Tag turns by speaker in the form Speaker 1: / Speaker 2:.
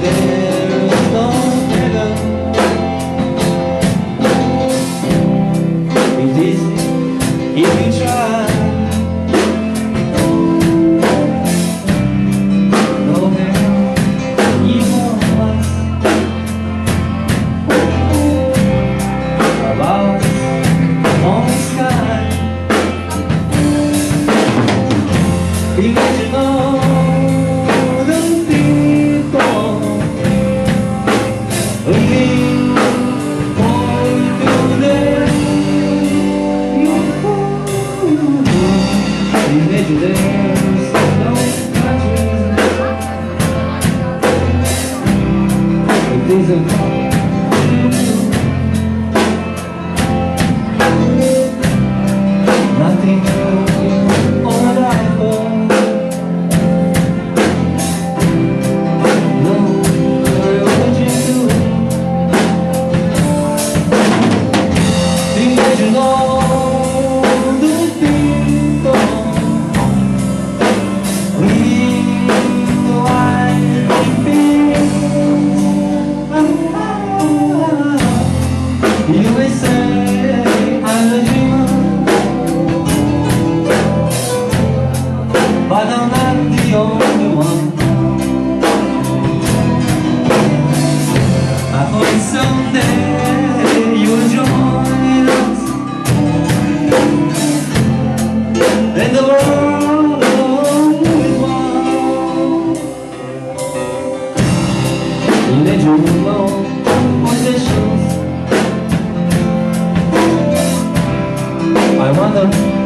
Speaker 1: there's no heaven. It's easy if you try. No hell, even once. About on the sky. Imagine all the people looking forward to their imagine there's no countries. It isn't nothing new or life. Imagine all the people with white feet. You may say I'm a dreamer, but I'm not the only one. I hope someday you'll join us, and the world is one. Imagine no possessions. I wonder